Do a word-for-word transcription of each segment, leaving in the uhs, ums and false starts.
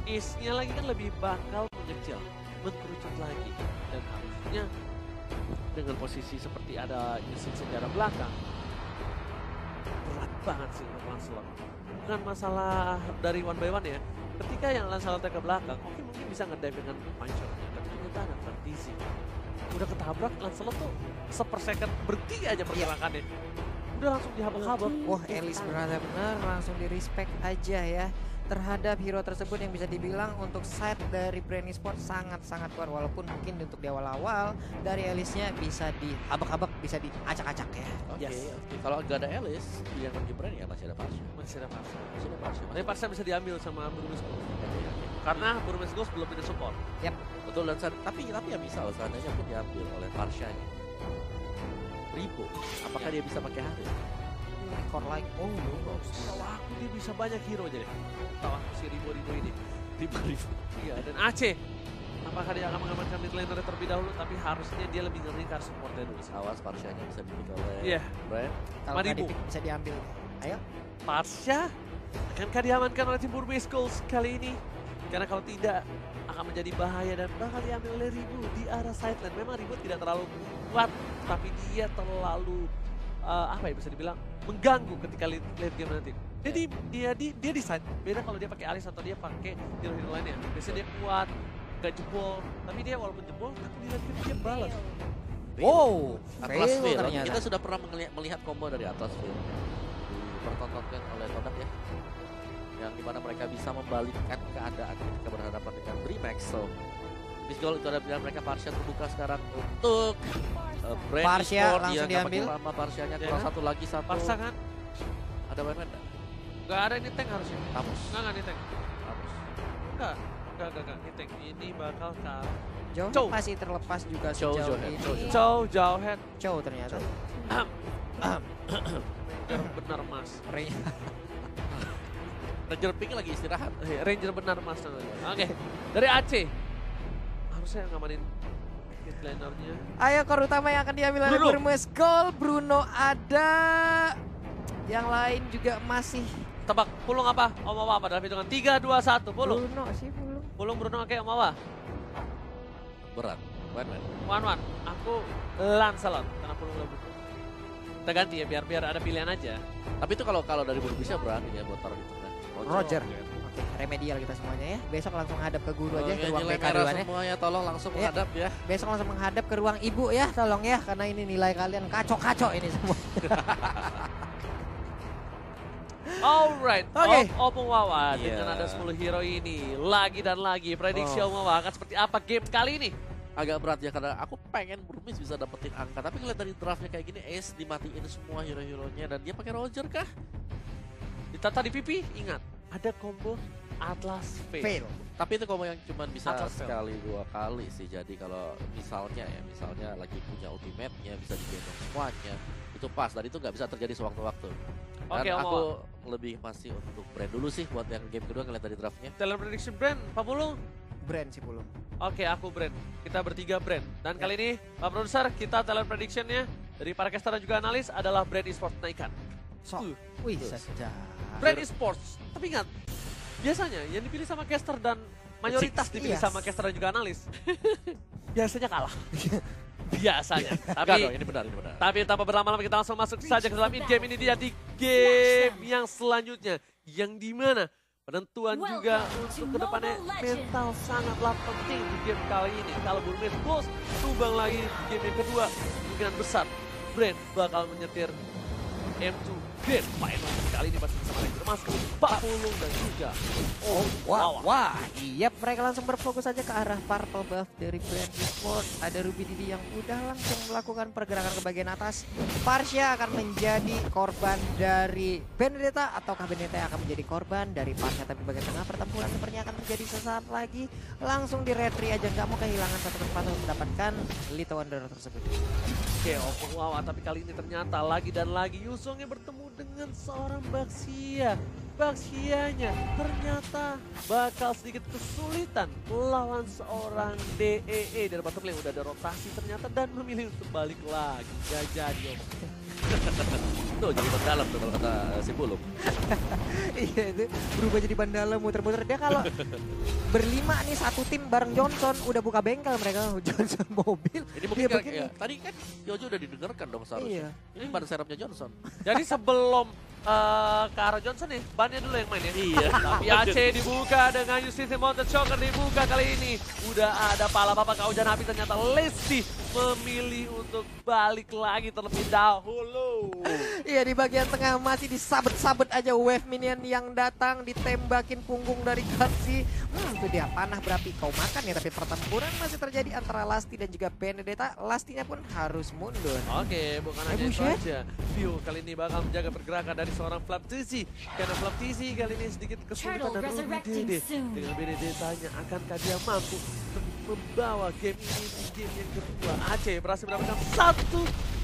Ace-nya lagi kan lebih bakal mengecil, mengkerucut lagi. Dan harusnya dengan posisi seperti ada mesin sejarah belakang, berat banget sih untuk Lancelot. Bukan masalah dari one by one ya. Ketika yang Lancelot ke belakang, oke mungkin bisa ngedive dengan puncher. Tapi ternyata ada vertisi. Udah ketabrak, Lancelot tuh sepersecond berhenti aja pergerakannya. Udah langsung dihabak-habak. Wah, Elis benar-benar langsung di respect aja ya terhadap hero tersebut yang bisa dibilang untuk side dari Brand Esports sangat-sangat kuat, walaupun mungkin untuk di awal-awal dari Elisnya bisa dihabak-habak, bisa diacak-acak ya. Oke, Yes. oke. Kalau nggak ada Elis, pilihan bagi Brand ya masih ada Parsha. Masih ada Parsha. Masih ada Parsha. Tapi Parsha bisa diambil sama Burmese Ghost. Oke, oke. Karena Burmese Ghost belum punya support. Yap. Betul, dan saat- tapi tapi ya misal seandainya pun diambil oleh Parsha-nya. Ribo, apakah dia bisa pakai Haris? Rekor lagi. Oh, Tahu aku dia bisa banyak hero aja deh. Tahu aku si Ribo-Ribo ini. Ribo-Ribo. Iya, dan Aceh. Apakah dia akan mengamankan mid laner terlebih dahulu, tapi harusnya dia lebih ngeri karena supportnya dulu sih. Awas Parsha-nya bisa dipick oleh Iya. Brand. kalau lima nggak ribu. dipick bisa diambil. Ayo. Parsha akankah diamankan oleh tim Burmese Ghost kali ini? Karena kalau tidak akan menjadi bahaya dan bakal diambil oleh Ribu di arah sideline. Memang Ribu tidak terlalu kuat, tapi dia terlalu uh, apa ya bisa dibilang mengganggu ketika late, late game nanti. Jadi dia di dia di side. Beda kalau dia pakai Alis atau dia pakai hero-hero lainnya. Biasanya dia kuat, gak jebol, tapi dia walaupun jebol, tapi di late game dia balas. Wow, Atlas fail Veil. ternyata. Kita sudah pernah melihat, melihat combo dari Atlas Veil dipertontonkan oleh Todak ya, yang dimana mereka bisa membalikkan keadaan ketika berhadapan dengan Brimax. So, Miss Gold itu ada pilihan mereka. Parsha terbuka sekarang untuk uh, Brand Parsha Esports. langsung Dia nggak pakai diambil. lama Parsha-nya, Ya kurang kan? satu lagi satu. Parsha kan? Ada main-main nggak? Gak ada ini tank harusnya. Tamus. Enggak, enggak ini tank. Tamus. Enggak, enggak, enggak, enggak. Ini tank. Ini bakal kalah. Jauh Chow. masih terlepas juga Chow, sejauh Chow, ini. Chow, Chow, jauh head. Chow ternyata. Ranger benar mas. Rey- Ranger Pink lagi istirahat. Eh, Ranger benar mas. Oke, dari Aceh. Harusnya ngamanin mid lanernya. Ayo core utama yang akan diambil oleh Bruno. Burmese Ghost. Bruno ada. Yang lain juga masih Tebak, Pulung apa? Om Awa apa dalam hitungan tiga, dua, satu, Pulung. Bruno sih belum. Pulung Bruno oke Om Awa. Berat. Main-main. One one. Aku Lancelot karena Pulung lebih. Kita ganti ya biar biar ada pilihan aja. Tapi itu kalau kalau dari Burbisnya berani ya buat taruh di tengah. Roger. Oke, remedial kita semuanya ya. Besok langsung hadap ke guru aja Oke, ke ruang nilai B K merah duluan ya. semuanya tolong langsung Iya. menghadap ya. Besok langsung menghadap ke ruang ibu ya, tolong ya, karena ini nilai kalian kacau-kacau ini semua. Alright, Oke. Om Om Wawa Iya. dengan ada sepuluh hero ini lagi dan lagi prediksi Oh. Om Wawa akan seperti apa game kali ini? Agak berat ya karena aku pengen Burmis bisa dapetin angka, tapi ngeliat dari draftnya kayak gini, Ace dimatiin semua hero-heronya dan dia pakai Roger kah? Ditata di pipi, ingat ada combo Atlas Fail. Fail. Tapi itu combo yang cuma bisa Atlas fail. sekali dua kali sih. Jadi kalau misalnya ya, misalnya lagi punya ultimate-nya bisa digendong semuanya, itu pas dan itu nggak bisa terjadi sewaktu-waktu. Dan Oke, Om aku lebih masih untuk brand dulu sih buat yang game kedua ngeliat dari draftnya. Talent prediction brand, Pak Pulung. Brand sih belum. Oke, aku brand. Kita bertiga brand. Dan Ya. kali ini, Pak Produser, kita talent predictionnya dari para caster dan juga analis adalah brand esports naikkan. So, Uh, wih, Tuh. saja. Brand esports. Tapi ingat, biasanya yang dipilih sama caster dan mayoritas dipilih Yes. sama caster dan juga analis, biasanya kalah. Biasanya. Enggak Tapi dong, ini benar, ini benar. Tapi tanpa berlama-lama kita langsung masuk saja ke dalam in-game. Ini dia di game yang selanjutnya. Yang dimana penentuan juga untuk kedepannya mental sangatlah penting di game kali ini. Kalau Burmese Ghost tumbang lagi di game yang kedua, kemungkinan besar Brand bakal menyetir M dua Grand Final. Kali ini pasti bersama Ranger Mas, Pak Pulung dan juga Oh, wah, Wawa. wah. Iya, mereka langsung berfokus saja ke arah purple buff dari Brand Esports. Ada Ruby Didi yang udah langsung melakukan pergerakan ke bagian atas. Parsha akan menjadi korban dari Benedetta, ataukah Benedetta yang akan menjadi korban dari Parsha. Tapi bagian tengah pertempuran sepertinya akan menjadi sesaat lagi. Langsung di retry aja, nggak mau kehilangan satu kesempatan untuk mendapatkan Little Wanderer tersebut. Oke, Opung Wawa, tapi kali ini ternyata lagi dan lagi Yusongnya bertemu dengan seorang Baxia. Baxianya ternyata bakal sedikit kesulitan melawan seorang D E E dari bottom lane. Udah ada rotasi ternyata dan memilih untuk balik lagi. Gak jadi, Om. Tuh jadi ban dalam tuh kalau kata si Buluk. Iya itu berubah jadi ban dalam muter-muter. Dia kalau berlima nih satu tim bareng Johnson udah buka bengkel mereka. Johnson mobil. Ini mungkin dia kayak, begini. ya, tadi kan Yojo udah didengarkan dong seharusnya. Iya. Ini ban serepnya Johnson. Jadi sebelum uh, ke arah Johnson nih, bannya dulu yang main ya. Iya. Tapi Aceh dibuka dengan Justice Mountain Choker dibuka kali ini. Udah ada pala bapak kau dan api, ternyata Lesti memilih untuk balik lagi terlebih dahulu. Iya di bagian tengah masih disabet-sabet aja wave minion yang datang, ditembakin punggung dari Katsi. Hmm itu dia panah berapi kau makan ya, tapi pertempuran masih terjadi antara Lasti dan juga Benedetta. Lastinya pun harus mundur. Oke, bukan hanya Eh, itu buset. aja. Vio kali ini bakal menjaga pergerakan dari seorang Flaptizi. Karena Flaptizi kali ini sedikit kesulitan dan Ruby Dede. Dengan Benedettanya, akankah dia mampu untuk membawa game ini di game yang kedua? Aceh berhasil mendapatkan satu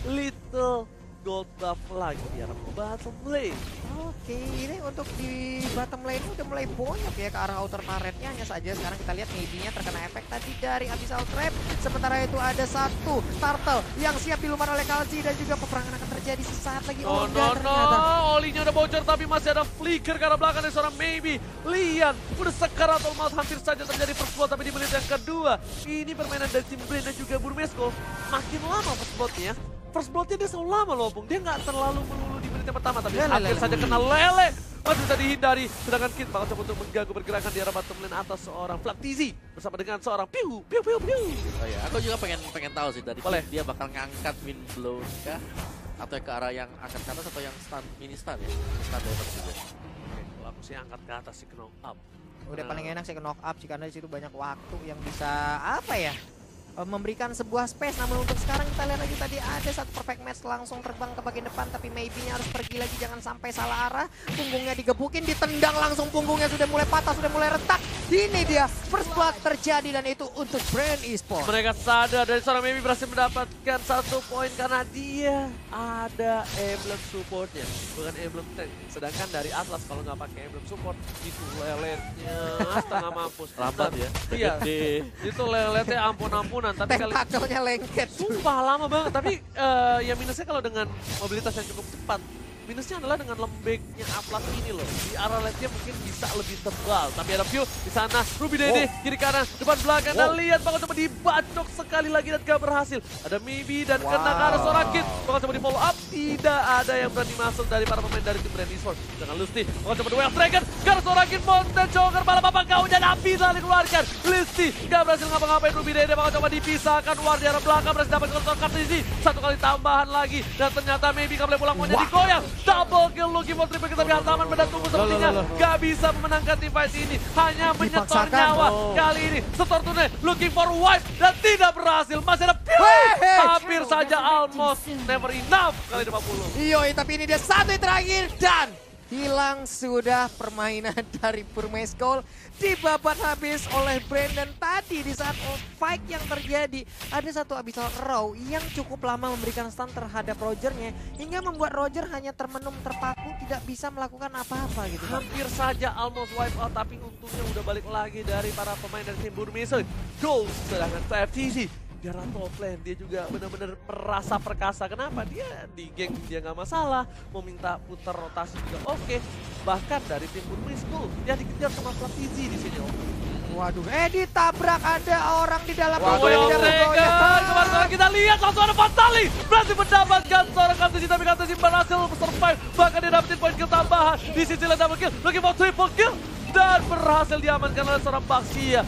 little gold buff lagi di arah bottom lane. Oke, ini untuk di bottom lane udah mulai bonyok ya ke arah outer turretnya. Hanya saja sekarang kita lihat maybe-nya terkena efek tadi dari Abyssal Trap. Sementara itu ada satu turtle yang siap dilumat oleh Kalsi dan juga peperangan akan terjadi sesaat lagi. Oh, enggak, no, no, ternyata. Olinya udah bocor tapi masih ada flicker ke arah belakang dari seorang Maybe. Lian udah sekaratul maut, hampir saja terjadi first blood, tapi di menit yang kedua ini permainan dari tim Brand dan juga Burmesco makin lama first bloodnya. First bloodnya dia selalu lama loh, Bung. Dia nggak terlalu melulu di menit yang pertama, tapi Lele, hampir lele. saja kena lele. Masih bisa dihindari, sedangkan Kid bakal coba untuk mengganggu pergerakan di arah bottom lane atas seorang Flaptizi bersama dengan seorang Piu, Piu, Piu, Piu. Oh ya, aku juga pengen pengen tahu sih dari Boleh. dia bakal ngangkat wind blow kah? Atau ke arah yang angkat ke atas atau yang stun, mini stun ya? Mini stun damage juga. Oke, kalau aku sih angkat ke atas sih ke knock up. Udah Nah, paling enak sih ke knock up sih, karena di situ banyak waktu yang bisa apa ya? eh, memberikan sebuah space. Namun untuk sekarang kita lihat lagi tadi ada satu perfect match langsung terbang ke bagian depan, tapi maybe-nya harus pergi lagi, jangan sampai salah arah. Punggungnya digebukin, ditendang langsung, punggungnya sudah mulai patah, sudah mulai retak. Ini dia first blood terjadi dan itu untuk Brand Esports. Mereka sadar dari seorang Maybe berhasil mendapatkan satu poin karena dia ada emblem supportnya, bukan emblem tank. Sedangkan dari Atlas kalau nggak pakai emblem support itu leletnya setengah mampus. Lambat ya. Iya, Gede. itu leletnya ampun-ampunan. Tapi kali Tentakelnya lengket. sumpah lama banget. Tapi eh, ya minusnya kalau dengan mobilitas yang cukup cepat. Minusnya adalah dengan lembeknya Atlas ini loh. Di arah lane-nya mungkin bisa lebih tebal. Tapi ada view di sana. Ruby Dede, kiri kanan, depan belakang. Dan lihat bakal coba dibacok sekali lagi dan gak berhasil. Ada Maybe dan kena ke arah seorang Kid. Bakal coba di follow up. Tidak ada yang berani masuk dari para pemain dari tim Brand Esports. Dengan Lusty, bakal coba duel Dragon. Ke arah seorang Kid, Mountain Joker, bala bapak kau dan api telah dikeluarkan. Lusty gak berhasil ngapa-ngapain. Ruby Dede bakal coba dipisahkan. War di arah belakang berhasil dapat kontrol Kartizi. Satu kali tambahan lagi. Dan ternyata Maybe gak boleh pulang, maunya digoyang. Double kill looking for triple kill, tapi Hartaman beda tunggu sepertinya gak bisa memenangkan tim fight ini. Hanya menyetor Dipaksakan. nyawa. Oh. Kali ini setor tunai looking for wipe dan tidak berhasil. Masih ada Pew! Weh! Hampir saja almost never enough kali lima puluh. Yoi, tapi ini dia satu yang terakhir dan hilang sudah permainan dari Burmesco. Dibabat habis oleh Brandon tadi di saat fight yang terjadi. Ada satu Abyssal Row yang cukup lama memberikan stun terhadap Rogernya hingga membuat Roger hanya termenung terpaku, tidak bisa melakukan apa-apa gitu. Hampir saja almost wipe out, tapi untungnya udah balik lagi dari para pemain dari tim Burmese. Goal, sedangkan T F T C di arah top lane dia juga benar-benar merasa perkasa. Kenapa? Dia di geng dia nggak masalah, mau minta putar rotasi juga oke. Bahkan dari tim Burmese dia dikejar sama Flaptizi di sini. Waduh, eh ditabrak, ada orang di dalam Waduh, yang yang Dragon, kemarin kita lihat langsung ada Fatali berhasil mendapatkan seorang Kartuji, tapi Kartuji berhasil survive, bahkan dia dapetin poin kill tambahan. Di sisi lain double kill, looking for triple kill, dan berhasil diamankan oleh seorang Baxia.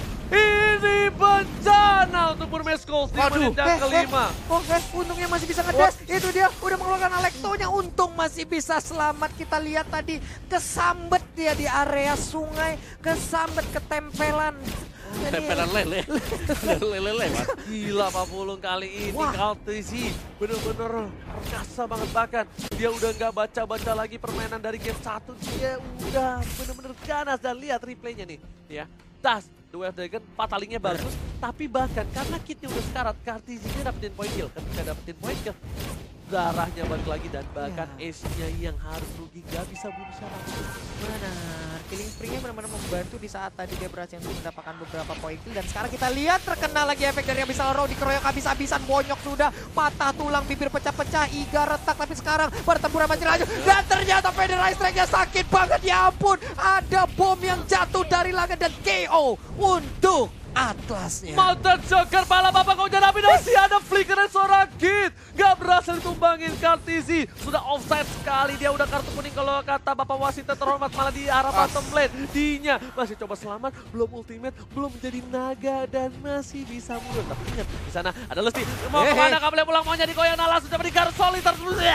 Ini bencana untuk Burmesco di Waduh, menit yang kelima. Eh, oh, eh, untungnya masih bisa ngedash. Itu dia udah mengeluarkan Alektonya. Untung masih bisa selamat. Kita lihat tadi kesambet dia di area sungai, kesambet ketempelan. Jadi- Tempelan lele. Lele lewat. Gila Pak Pulung kali ini Wah. Kaltisi bener-bener perkasa banget, bahkan dia udah nggak baca-baca lagi permainan dari game satu, dia udah bener-bener ganas. Dan lihat replaynya nih ya, das Duel Dragon fatalingnya bagus, tapi bahkan karena kitnya udah sekarat, Kartisinya dapetin point kill. Ketika dapetin point kill, darahnya balik lagi dan bahkan Ya. ace-nya yang harus rugi gak bisa bunuh siapa. Benar, killing spree-nya benar-benar membantu di saat tadi dia berhasil untuk mendapatkan beberapa poin kill. Dan sekarang kita lihat terkena lagi efek dari Abyssal Row, dikeroyok habis-habisan, bonyok sudah, patah tulang, bibir pecah-pecah, Iga retak. Tapi sekarang pertempuran masih lanjut dan ternyata Federal Strike-nya sakit banget, ya ampun. Ada bom yang jatuh dari langit dan K O untuk Atlasnya. Mountain Joker pala bapak kau jadi dominasi, ada flicker dari seorang Kid. Gak berhasil tumbangin Kartizi. Sudah offside sekali, dia udah kartu kuning kalau kata bapak wasit terhormat, malah di arah bottom lane. Dinya masih coba selamat, belum ultimate, belum menjadi naga dan masih bisa mundur. Tapi ingat, di sana ada Lesti. Mau Hehe. kemana, gak boleh pulang, mau jadi Koyana langsung coba di Garut Soliter.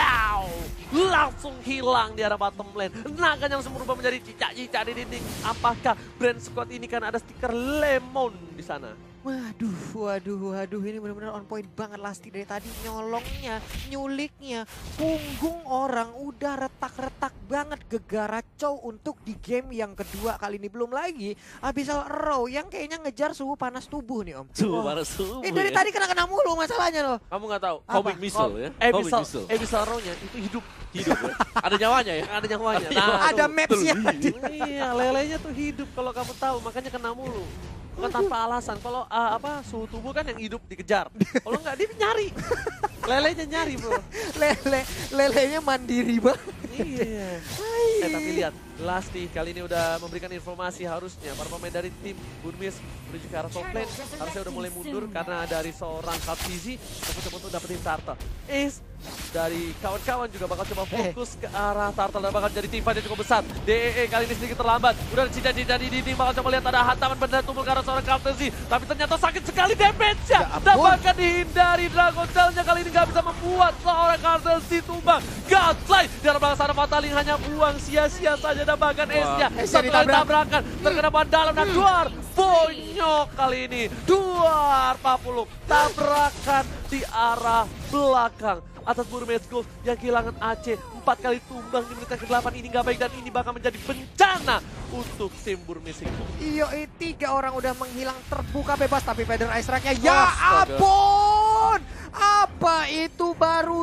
Langsung hilang di arah bottom lane. Naga yang berubah menjadi cicak-cicak di dinding. Apakah brand squad ini kan ada stiker lemon di sana? Waduh, waduh, waduh, ini benar-benar on point banget Lasti dari tadi, nyolongnya, nyuliknya, punggung orang udah retak-retak banget, gegaracau untuk di game yang kedua kali ini. Belum lagi Abyssal Row yang kayaknya ngejar suhu panas tubuh nih Om. Suhu Oh. panas tubuh Eh dari ya. tadi kena-kena mulu masalahnya loh. Kamu nggak tahu? Apa? Homing missile ya. Eh, Homing bisa, missile. eh bisa row-nya itu hidup. Hidup ya. Ada nyawanya ya. Ada nyawanya. Ada Nah, Ada tuh. maps-nya. Iya, lelenya tuh hidup kalau kamu tahu, makanya kena mulu. Bukan tanpa alasan. Kalau ah, apa suhu tubuh kan yang hidup dikejar. Kalau nggak dia nyari. Lelenya nyari, Bro. Lele, lelenya mandiri banget. Iya. Eh tapi lihat, Lasti kali ini udah memberikan informasi harusnya para pemain dari tim Burmese menuju ke arah top lane harusnya udah mulai mundur karena dari seorang Kaptizi coba-coba untuk dapetin Turtle. Ace dari kawan-kawan juga bakal coba fokus ke arah Turtle dan bakal jadi tim fight yang cukup besar. D E E kali ini sedikit terlambat. Udah ada cincin-cincin di dinding, bakal coba lihat ada hantaman benda tumpul ke arah seorang Kaptizi. Tapi ternyata sakit sekali damage-nya. Ya ampun. Dan bahkan dihindari Dragon Tail-nya kali ini gak bisa membuat seorang Kaptizi tumbang. Godslide di arah belakang sana Fataling hanya buang sia-sia saja dan bahkan Ace-nya Ace-nya satu kali ditabrak. tabrakan terkena ban dalam dan Duar bonyok kali ini. Duar Papuluk tabrakan di arah belakang atas Burmese Gold yang kehilangan A C empat kali tumbang di menit ke delapan. Ini nggak baik dan ini bakal menjadi bencana untuk tim Burmese Gold. Iyo, eh, tiga orang udah menghilang terbuka bebas tapi Federal Strike-nya ya Astaga. ampun. Apa itu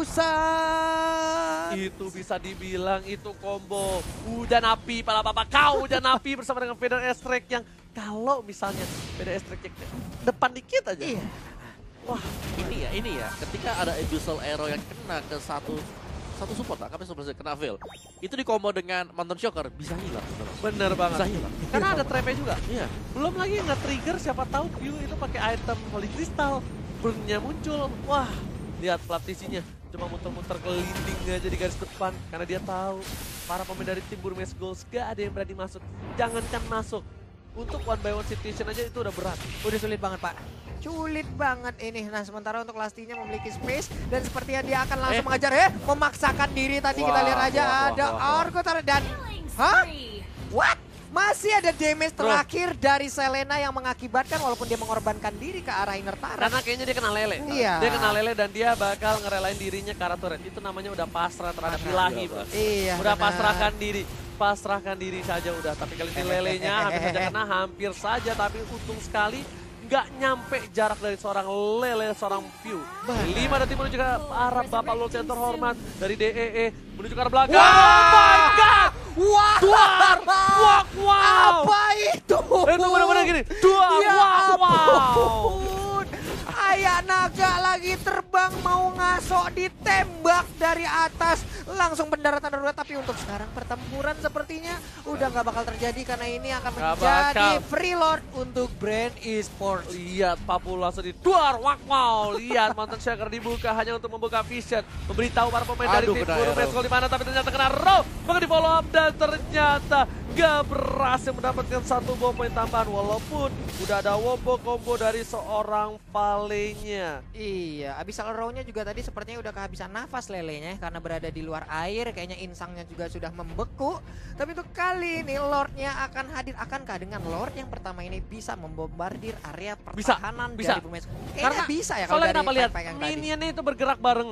barusan? Itu bisa dibilang itu combo hujan api pala papa kau hujan api bersama dengan Federal Strike yang kalau misalnya Federal Strike depan dikit aja. Iya. Wah, Ini ya, ini ya. Ketika ada Abyssal Arrow yang kena ke satu satu support lah, kami sebelumnya kena Veil. Itu di combo dengan Mountain Shocker bisa hilang. sebenarnya. bener banget. Bisa hilang. Karena ada trapnya juga. Iya. Belum lagi nge-trigger siapa tahu Q itu pakai item Holy Crystal. Burn-nya muncul. Wah, lihat platisinya. Cuma muter-muter kelinding aja di garis depan. Karena dia tahu para pemain dari tim Burmese Gold gak ada yang berani masuk. Jangankan masuk. Untuk one by one situation aja itu udah berat. Udah sulit banget Pak. Sulit banget ini. Nah sementara untuk Lastinya memiliki space dan sepertinya dia akan langsung Eh. mengajar. Eh memaksakan diri tadi kita Wah, lihat aja wah, wah, ada wah, wah. Orko tar- dan hah? What? Masih ada damage Bro. terakhir dari Selena yang mengakibatkan walaupun dia mengorbankan diri ke arah inner turret. Karena kayaknya dia kena lele. Iya. Dia kena lele dan dia bakal ngerelain dirinya ke arah turret. Itu namanya udah pasrah terhadap ilahi, bro. Iya. Udah benar. pasrahkan diri. Pasrahkan diri saja udah. Tapi kali ini lelenya hampir saja kena, hampir saja. Tapi untung sekali nggak nyampe jarak dari seorang lele, seorang view. Lima detik menuju ke arah Bapak Lord yang terhormat dari D E E. Menuju ke arah belakang. Wah! Oh my God! Wah! Duar! Wah, wow! Apa itu? Itu benar-benar gini. Duar! Ya Wow! Wow! ampun. Kayak naga lagi terbang mau ngasok ditembak dari atas. Langsung pendaratan darurat tapi untuk sekarang pertempuran sepertinya udah nggak bakal terjadi karena ini akan Nggak menjadi bakal. free lord untuk brand esports. Lihat Papula langsung di duar, wak wow. Lihat Mountain Shaker dibuka hanya untuk membuka vision, memberitahu para pemain dari Aduh, tim kena Burmese arrow. Gold di mana, tapi ternyata kena row. Maka di follow up dan ternyata gak berhasil mendapatkan satu bom poin tambahan walaupun udah ada wombo combo dari seorang Valenya. Iya, Abyssal Row-nya juga tadi sepertinya udah kehabisan nafas lelenya karena berada di luar air. Kayaknya insangnya juga sudah membeku. Tapi untuk kali ini Lord-nya akan hadir. Akankah dengan Lord yang pertama ini bisa membombardir area Bisa, pertahanan bisa. dari Burmese? Kayaknya Karena bisa ya kalau soalnya dari kenapa lihat fight-fight yang tadi. minionnya itu bergerak barengan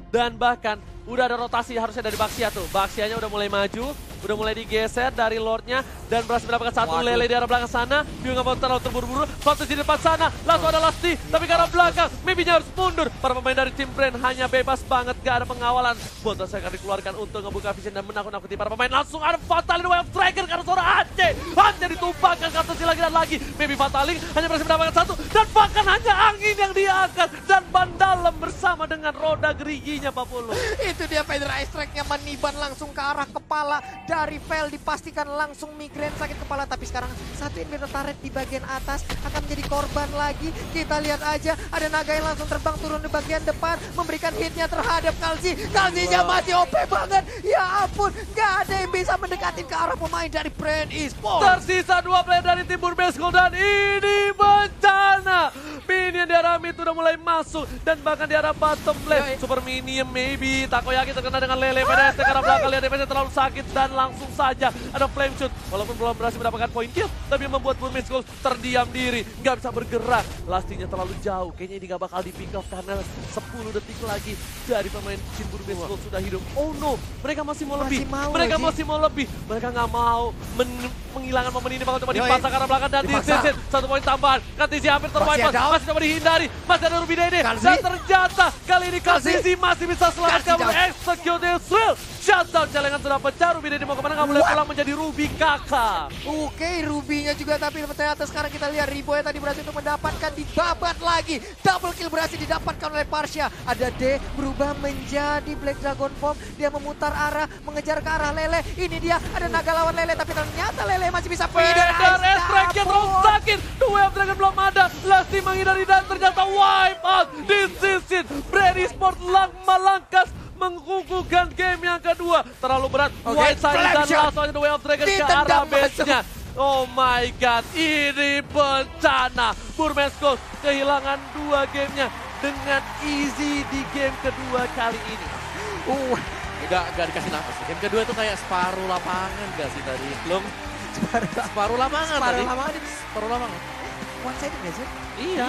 Dan bahkan udah ada rotasi harusnya dari Baxia tuh. Baxianya udah mulai maju, udah mulai digeser dari Lordnya dan berhasil mendapatkan satu Waduh. lele di arah belakang sana. Bio nggak mau terlalu terburu-buru, Fantasy di depan sana, langsung ada Lasti, tapi ke arah belakang, maybe-nya harus mundur. Para pemain dari tim Brand hanya bebas banget, gak ada pengawalan. Bontas akan dikeluarkan untuk ngebuka vision dan menakut-nakuti para pemain. Langsung ada Fataling Wave Striker karena suara Aceh. Hanya ditumpahkan Fantasy lagi dan lagi. Maybe Fataling hanya berhasil mendapatkan satu dan bahkan hanya angin yang diangkat dan ban dalam bersama dengan roda geriginya Pak Pulu. Itu dia Feder Ice Strike-nya meniban langsung ke arah kepala dari Vel, dipastikan langsung migrain sakit kepala, tapi sekarang satu inverter turret di bagian atas akan menjadi korban lagi. Kita lihat aja ada naga yang langsung terbang turun di bagian depan memberikan hitnya terhadap Kalsi. Kalsinya masih O P banget, ya ampun, gak ada yang bisa mendekatin ke arah pemain dari Brand Esports. Tersisa dua player dari tim Burmesco dan ini bencana. Minion di arah mid udah mulai masuk dan bahkan di arah bottom lane. Yoi. Super Minion maybe. Takoyaki terkena dengan Lele. Pada ke arah belakang lihat defense terlalu sakit dan langsung saja ada flame shoot. Walaupun belum berhasil mendapatkan point kill, tapi membuat Burmesco terdiam diri. Nggak bisa bergerak. Lastinya terlalu jauh. Kayaknya ini nggak bakal di pick off karena sepuluh detik lagi dari pemain tim Burmesco sudah hidup. Oh no, mereka masih mau Masih lebih. mau mereka lagi. masih mau lebih. Mereka nggak mau men- menghilangkan momen ini. Bakal coba Yoi. dipasang ke arah belakang dan Dipaksa. disesit. Satu poin tambahan. Katisi hampir terwipe. Masih ada. Masih coba dihindari. Masih ada Ruby Dede. Kalsi. Dan ternyata kali ini Kalsi. Kalsi masih bisa selamatkan Kalsi down. execute Israel. Shutdown celengan sudah pecah. Ruby Dede mau kemana? Nggak boleh What? pulang menjadi Ruby kakak. Oke, Rubinya juga tapi ternyata sekarang kita lihat Ribo yang tadi berhasil untuk mendapatkan dibabat lagi. Double kill berhasil didapatkan oleh Parsha. Ada D berubah menjadi Black Dragon Form. Dia memutar arah, mengejar ke arah Lele. Ini dia ada naga lawan Lele tapi ternyata Lele masih bisa Feder Ice S-Track-nya terus kabur. sakit. Dua Dragon belum ada. Lasti menghindari dan ternyata wipe out. Disisit. Brand Esports lang melangkas mengukuhkan game yang kedua. Terlalu berat. Oke, White side flame dan shot. langsung aja The Way of Dragon ke Ditendang arah masuk. base-nya. Oh my god, ini bencana. Burmesco kehilangan dua gamenya dengan easy di game kedua kali ini. Uh, Gak, gak dikasih nafas. Game kedua itu kayak separuh lapangan gak sih tadi? Belum. Separuh lapangan Separuh tadi. lapangan. Separuh lapangan. one sided gak sih? Iya.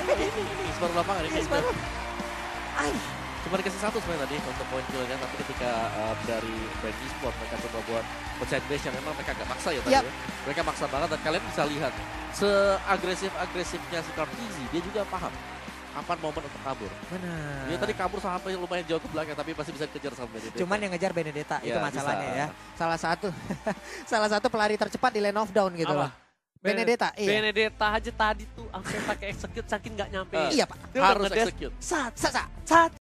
Ini separuh lapangan. Ini Separuh. Ay. cuma dikasih satu sebenarnya tadi untuk poin kill kan, tapi ketika uh, dari Brand Esports mereka coba buat outside base yang memang mereka agak maksa ya tadi Yap. ya. Mereka maksa banget dan kalian bisa lihat seagresif-agresifnya si Kartizi, dia juga paham kapan momen untuk kabur. Benar. Dia tadi kabur sampai lumayan jauh ke belakang tapi masih bisa dikejar sama Benedetta. Cuman yang ngejar Benedetta itu Ya, masalahnya bisa. ya. Salah satu salah satu pelari tercepat di lane of down gitu Apa? loh. Benedetta, iya. Benedetta aja tadi tuh sampai pakai execute saking nggak nyampe. Uh, Iya, Pak. Dia udah harus ngedes. execute. Sat, sat, sat. Sat.